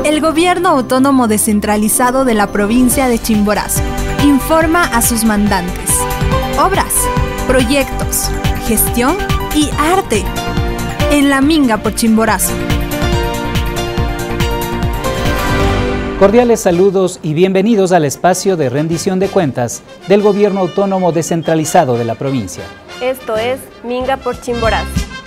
El Gobierno Autónomo Descentralizado de la provincia de Chimborazo informa a sus mandantes. Obras, proyectos, gestión y arte. En la Minga por Chimborazo. Cordiales saludos y bienvenidos al espacio de rendición de cuentas del Gobierno Autónomo Descentralizado de la provincia. Esto es Minga por Chimborazo.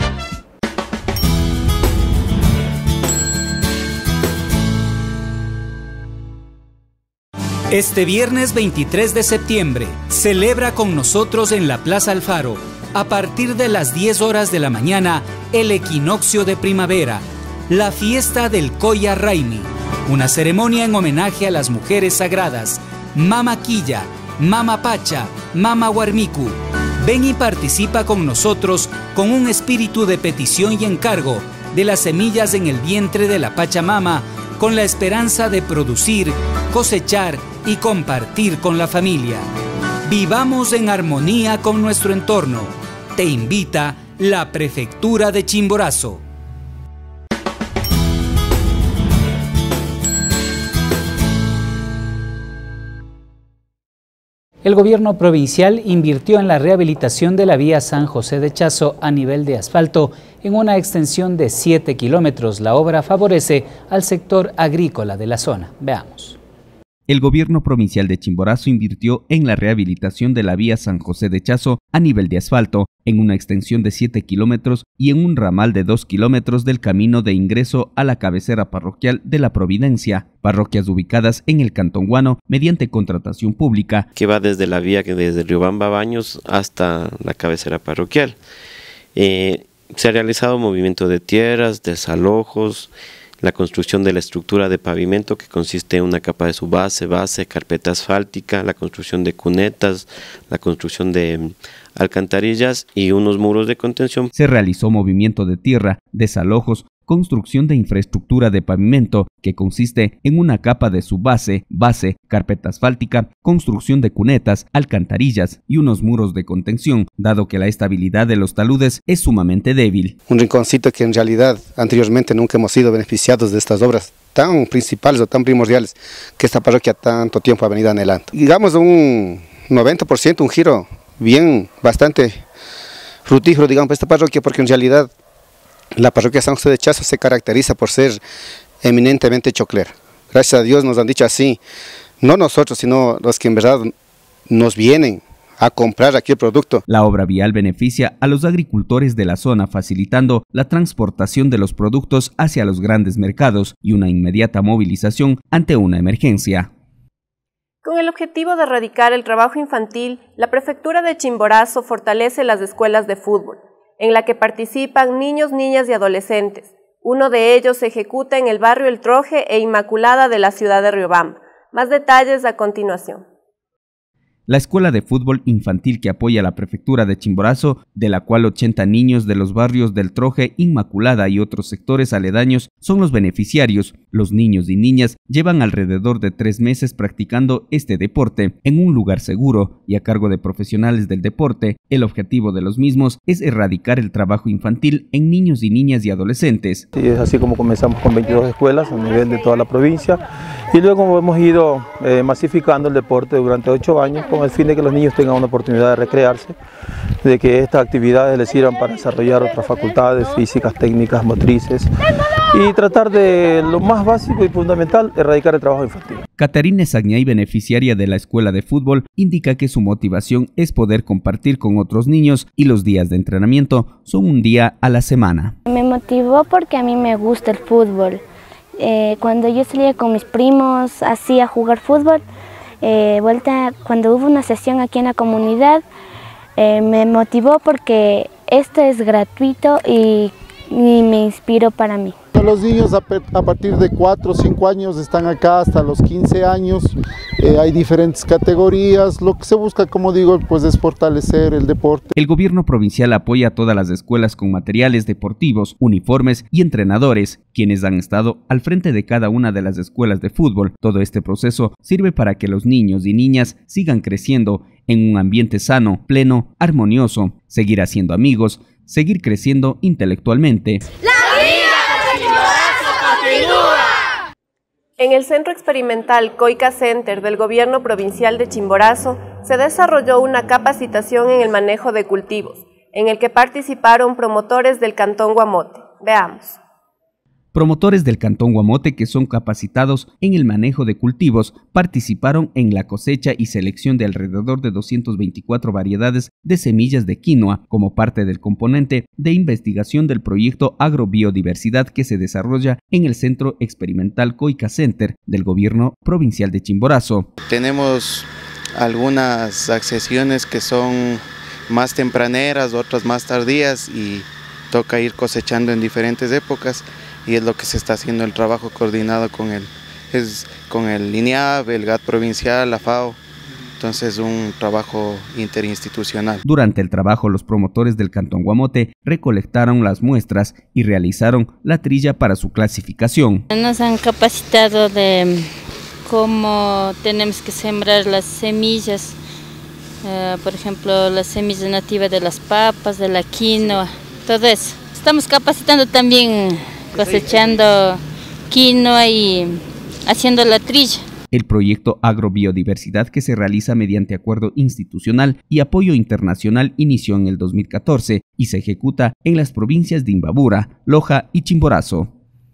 Este viernes 23 de septiembre, celebra con nosotros en la Plaza Alfaro, a partir de las 10 horas de la mañana, el equinoccio de primavera, la fiesta del Coya Raimi, una ceremonia en homenaje a las mujeres sagradas, Mama Quilla, Mama Pacha, Mama Huarmicu. Ven y participa con nosotros con un espíritu de petición y encargo de las semillas en el vientre de la Pachamama, con la esperanza de producir, cosechar y compartir con la familia. Vivamos en armonía con nuestro entorno. Te invita la Prefectura de Chimborazo. El gobierno provincial invirtió en la rehabilitación de la vía San José de Chazo a nivel de asfalto en una extensión de 7 kilómetros. La obra favorece al sector agrícola de la zona. Veamos. El gobierno provincial de Chimborazo invirtió en la rehabilitación de la vía San José de Chazo a nivel de asfalto, en una extensión de 7 kilómetros y en un ramal de 2 kilómetros del camino de ingreso a la cabecera parroquial de La Providencia, parroquias ubicadas en el Cantón Guano mediante contratación pública. Que va desde la vía que desde Riobamba Baños hasta la cabecera parroquial. Se ha realizado movimiento de tierras, desalojos, la construcción de la estructura de pavimento que consiste en una capa de su base, carpeta asfáltica, la construcción de cunetas, la construcción de alcantarillas y unos muros de contención. Se realizó movimiento de tierra, desalojos, construcción de infraestructura de pavimento que consiste en una capa de su base, carpeta asfáltica, construcción de cunetas, alcantarillas y unos muros de contención, dado que la estabilidad de los taludes es sumamente débil. Un rinconcito que en realidad anteriormente nunca hemos sido beneficiados de estas obras tan principales o tan primordiales que esta parroquia tanto tiempo ha venido anhelando. Digamos un 90%, un giro bien, bastante fructífero, digamos, para esta parroquia, porque en realidad la parroquia San José de Chazo se caracteriza por ser eminentemente choclera. Gracias a Dios nos han dicho así, no nosotros, sino los que en verdad nos vienen a comprar aquí el producto. La obra vial beneficia a los agricultores de la zona, facilitando la transportación de los productos hacia los grandes mercados y una inmediata movilización ante una emergencia. Con el objetivo de erradicar el trabajo infantil, la Prefectura de Chimborazo fortalece las escuelas de fútbol, en la que participan niños, niñas y adolescentes. Uno de ellos se ejecuta en el barrio El Troje e Inmaculada de la ciudad de Riobamba. Más detalles a continuación. La escuela de fútbol infantil que apoya la Prefectura de Chimborazo, de la cual 80 niños de los barrios del Troje, Inmaculada y otros sectores aledaños son los beneficiarios. Los niños y niñas llevan alrededor de 3 meses practicando este deporte en un lugar seguro y a cargo de profesionales del deporte. El objetivo de los mismos es erradicar el trabajo infantil en niños y niñas y adolescentes. Sí, es así como comenzamos con 22 escuelas a nivel de toda la provincia y luego hemos ido masificando el deporte durante 8 años con el fin de que los niños tengan una oportunidad de recrearse, de que estas actividades les sirvan para desarrollar otras facultades físicas, técnicas, motrices y tratar de lo más básico y fundamental, erradicar el trabajo infantil. Catarina Sagñay, beneficiaria de la escuela de fútbol, indica que su motivación es poder compartir con otros niños y los días de entrenamiento son un día a la semana. Me motivó porque a mí me gusta el fútbol. Cuando yo salía con mis primos así a jugar fútbol, cuando hubo una sesión aquí en la comunidad, me motivó porque esto es gratuito y me inspiró para mí. Los niños a partir de 4 o 5 años están acá hasta los 15 años, hay diferentes categorías, lo que se busca, como digo, pues es fortalecer el deporte. El gobierno provincial apoya a todas las escuelas con materiales deportivos, uniformes y entrenadores, quienes han estado al frente de cada una de las escuelas de fútbol. Todo este proceso sirve para que los niños y niñas sigan creciendo en un ambiente sano, pleno, armonioso, seguir haciendo amigos, seguir creciendo intelectualmente. En el Centro Experimental Coica Center del Gobierno Provincial de Chimborazo se desarrolló una capacitación en el manejo de cultivos, en el que participaron promotores del Cantón Guamote. Veamos. Promotores del Cantón Guamote que son capacitados en el manejo de cultivos participaron en la cosecha y selección de alrededor de 224 variedades de semillas de quinoa como parte del componente de investigación del proyecto Agrobiodiversidad que se desarrolla en el Centro Experimental Coica Center del Gobierno Provincial de Chimborazo. Tenemos algunas accesiones que son más tempraneras, otras más tardías y toca ir cosechando en diferentes épocas. Y es lo que se está haciendo el trabajo coordinado con el INIAB, el GAT provincial, la FAO. Entonces un trabajo interinstitucional. Durante el trabajo los promotores del Cantón Guamote recolectaron las muestras y realizaron la trilla para su clasificación. Nos han capacitado de cómo tenemos que sembrar las semillas, por ejemplo las semillas nativas de las papas, de la quinoa, todo eso. Estamos capacitando también cosechando quinoa y haciendo la trilla. El proyecto Agrobiodiversidad que se realiza mediante acuerdo institucional y apoyo internacional inició en el 2014 y se ejecuta en las provincias de Imbabura, Loja y Chimborazo.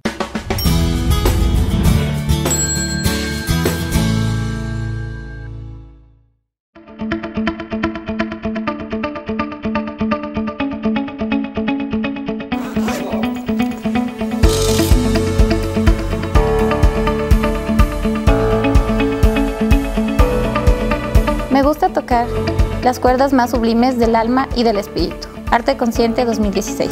Me gusta tocar las cuerdas más sublimes del alma y del espíritu. Arte Consciente 2016.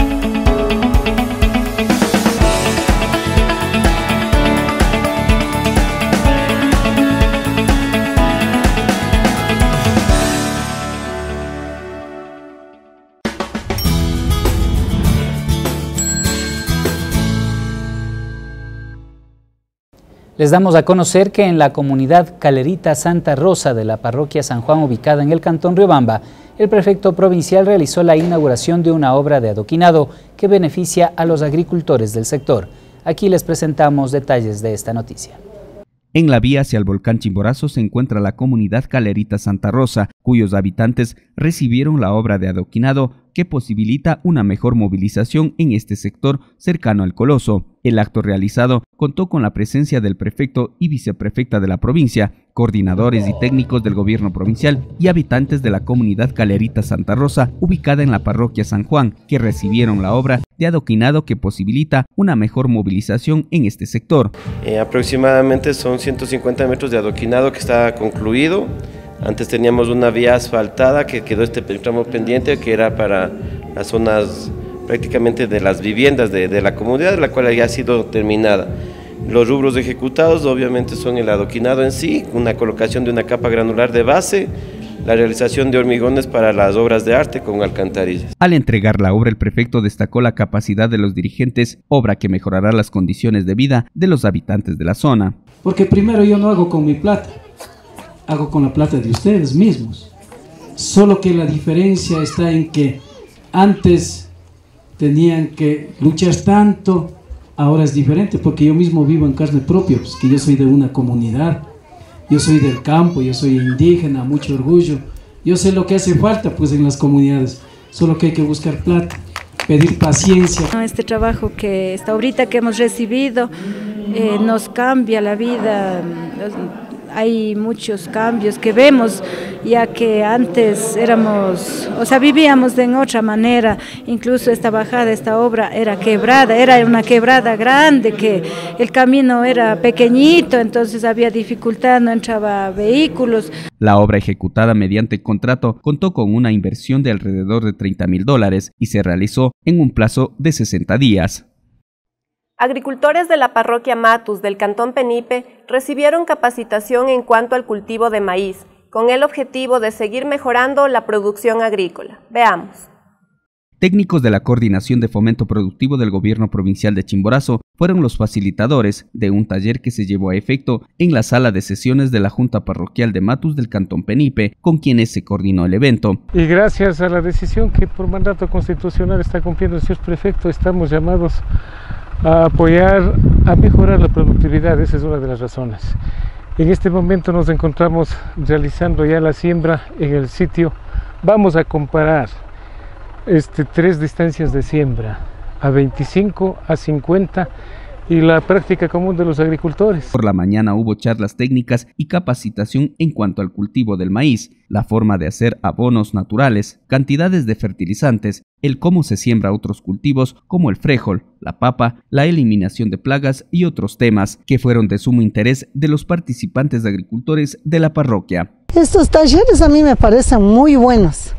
Les damos a conocer que en la comunidad Calerita Santa Rosa de la parroquia San Juan, ubicada en el cantón Riobamba, el prefecto provincial realizó la inauguración de una obra de adoquinado que beneficia a los agricultores del sector. Aquí les presentamos detalles de esta noticia. En la vía hacia el volcán Chimborazo se encuentra la comunidad Calerita Santa Rosa, cuyos habitantes recibieron la obra de adoquinado que posibilita una mejor movilización en este sector cercano al Coloso. El acto realizado contó con la presencia del prefecto y viceprefecta de la provincia, coordinadores y técnicos del gobierno provincial y habitantes de la comunidad Calerita Santa Rosa, ubicada en la parroquia San Juan, que recibieron la obra de adoquinado que posibilita una mejor movilización en este sector. Aproximadamente son 150 metros de adoquinado que está concluido. Antes teníamos una vía asfaltada que quedó este tramo pendiente que era para las zonas prácticamente de las viviendas de la comunidad, la cual ya ha sido terminada. Los rubros ejecutados obviamente son el adoquinado en sí, una colocación de una capa granular de base, la realización de hormigones para las obras de arte con alcantarillas. Al entregar la obra, el prefecto destacó la capacidad de los dirigentes, obra que mejorará las condiciones de vida de los habitantes de la zona. Porque primero yo no hago con mi plata, hago con la plata de ustedes mismos. Solo que la diferencia está en que antes tenían que luchar tanto, ahora es diferente porque yo mismo vivo en carne propia, pues que yo soy de una comunidad, yo soy del campo, yo soy indígena, mucho orgullo. Yo sé lo que hace falta pues en las comunidades, solo que hay que buscar plata, pedir paciencia. Este trabajo que esta obrita que hemos recibido nos cambia la vida. Hay muchos cambios que vemos, ya que antes vivíamos de otra manera. Incluso esta bajada, esta obra era quebrada, era una quebrada grande, que el camino era pequeñito, entonces había dificultad, no entraba vehículos. La obra ejecutada mediante contrato contó con una inversión de alrededor de $30.000 y se realizó en un plazo de 60 días. Agricultores de la parroquia Matus del cantón Penipe recibieron capacitación en cuanto al cultivo de maíz, con el objetivo de seguir mejorando la producción agrícola. Veamos. Técnicos de la Coordinación de Fomento Productivo del Gobierno Provincial de Chimborazo fueron los facilitadores de un taller que se llevó a efecto en la sala de sesiones de la Junta Parroquial de Matus del cantón Penipe, con quienes se coordinó el evento. Y gracias a la decisión que por mandato constitucional está cumpliendo el señor prefecto, estamos llamados a apoyar a mejorar la productividad. Esa es una de las razones. En este momento nos encontramos realizando ya la siembra en el sitio. Vamos a comparar 3 distancias de siembra, a 25, a 50 y la práctica común de los agricultores. Por la mañana hubo charlas técnicas y capacitación en cuanto al cultivo del maíz, la forma de hacer abonos naturales, cantidades de fertilizantes, el cómo se siembra otros cultivos como el frijol, la papa, la eliminación de plagas y otros temas que fueron de sumo interés de los participantes agricultores de la parroquia. Estos talleres a mí me parecen muy buenos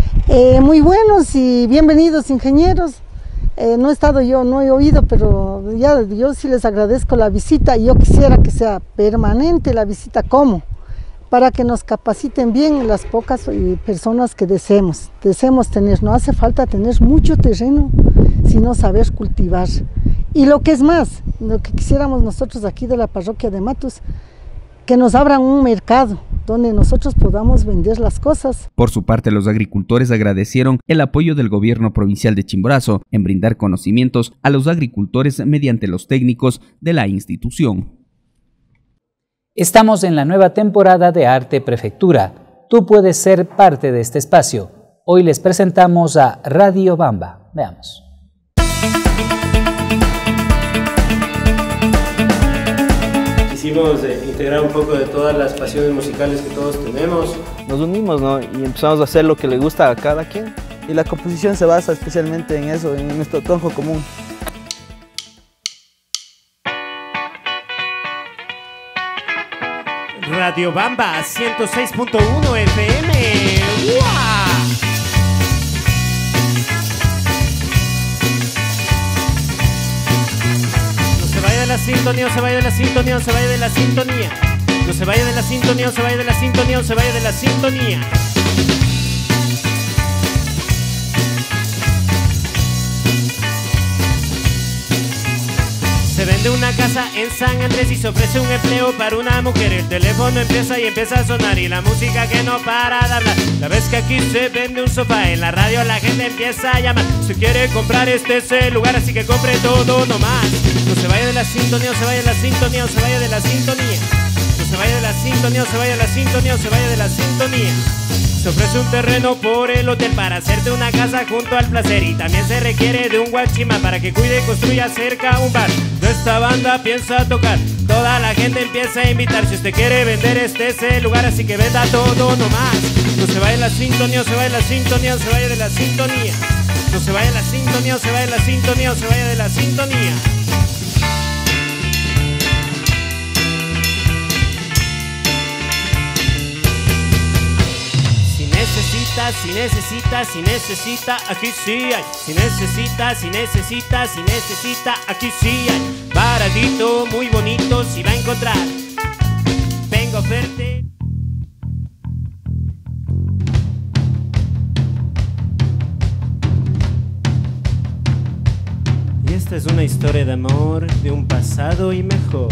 y bienvenidos ingenieros. No he estado yo, no he oído, pero ya yo sí les agradezco la visita y yo quisiera que sea permanente la visita, ¿cómo? Para que nos capaciten bien las pocas personas que deseemos tener. No hace falta tener mucho terreno, sino saber cultivar. Y lo que es más, lo que quisiéramos nosotros aquí de la parroquia de Matus, que nos abran un mercado donde nosotros podamos vender las cosas. Por su parte, los agricultores agradecieron el apoyo del gobierno provincial de Chimborazo en brindar conocimientos a los agricultores mediante los técnicos de la institución. Estamos en la nueva temporada de Arte Prefectura. Tú puedes ser parte de este espacio. Hoy les presentamos a Radio Bamba. Veamos. Quisimos integrar un poco de todas las pasiones musicales que todos tenemos. Nos unimos, ¿no? Y empezamos a hacer lo que le gusta a cada quien. Y la composición se basa especialmente en eso, en nuestro tronco común. Radio Bamba 106.1 FM. ¡Wow! La sintonía, se vaya de la sintonía, se vaya de la sintonía. No se vaya de la sintonía, se vaya de la sintonía, se vaya de la sintonía. Se vende una casa en San Andrés y se ofrece un empleo para una mujer. El teléfono empieza a sonar y la música que no para de hablar. La vez que aquí se vende un sofá, en la radio la gente empieza a llamar. Si quiere comprar este es el lugar, así que compre todo nomás. No se vaya de la sintonía, se vaya de la sintonía, se vaya de la sintonía. No se vaya de la sintonía, se vaya de la sintonía, se vaya de la sintonía. Se ofrece un terreno por el hotel para hacerte una casa junto al placer. Y también se requiere de un guachima para que cuide y construya cerca un bar. De esta banda piensa tocar, toda la gente empieza a invitar. Si usted quiere vender este es el lugar, así que venda todo nomás. No se vaya de la sintonía, se vaya de la sintonía, se vaya de la sintonía. No se vaya de la sintonía, se vaya de la sintonía, se vaya de la sintonía. Si necesita, aquí sí hay. Si necesita, aquí sí hay. Baratito, muy bonito, si va a encontrar. Vengo a verte. Y esta es una historia de amor, de un pasado y mejor.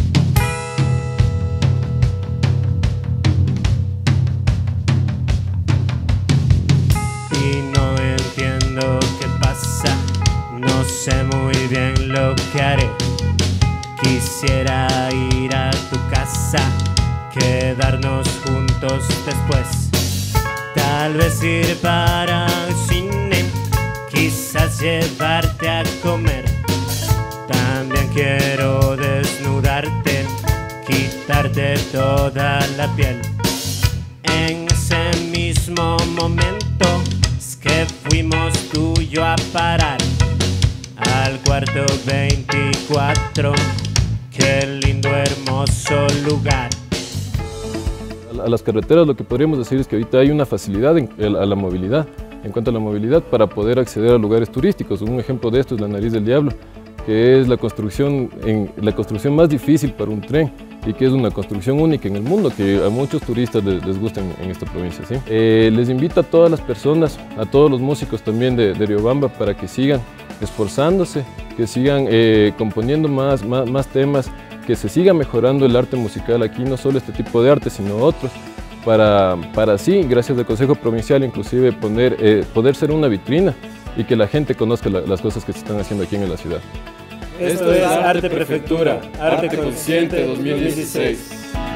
Y no entiendo qué pasa, no sé muy bien lo que haré. Quisiera ir a tu casa, quedarnos juntos después. Tal vez ir para el cine, quizás llevarte a comer. También quiero desnudarte, quitarte toda la piel. En ese mismo momento que fuimos tú y yo a parar al cuarto 24. Qué lindo, hermoso lugar. A las carreteras lo que podríamos decir es que ahorita hay una facilidad a la movilidad, en cuanto a la movilidad para poder acceder a lugares turísticos. Un ejemplo de esto es la Nariz del Diablo, que es la construcción más difícil para un tren y que es una construcción única en el mundo que a muchos turistas les gusta en esta provincia, ¿sí? Les invito a todas las personas, a todos los músicos también de Riobamba para que sigan esforzándose, que sigan componiendo más temas, que se siga mejorando el arte musical aquí, no solo este tipo de arte sino otros, para así, gracias al Consejo Provincial, inclusive poder ser una vitrina y que la gente conozca las cosas que se están haciendo aquí en la ciudad. Esto es Arte Prefectura, Arte Consciente 2016.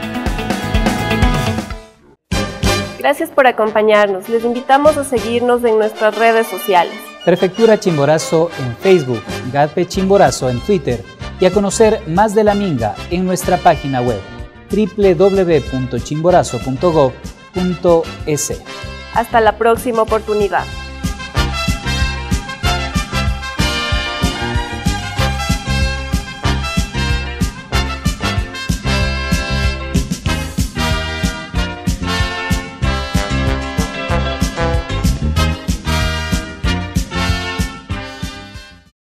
Gracias por acompañarnos. Les invitamos a seguirnos en nuestras redes sociales. Prefectura Chimborazo en Facebook, GADPE Chimborazo en Twitter y a conocer más de la Minga en nuestra página web www.chimborazo.gov.es. Hasta la próxima oportunidad.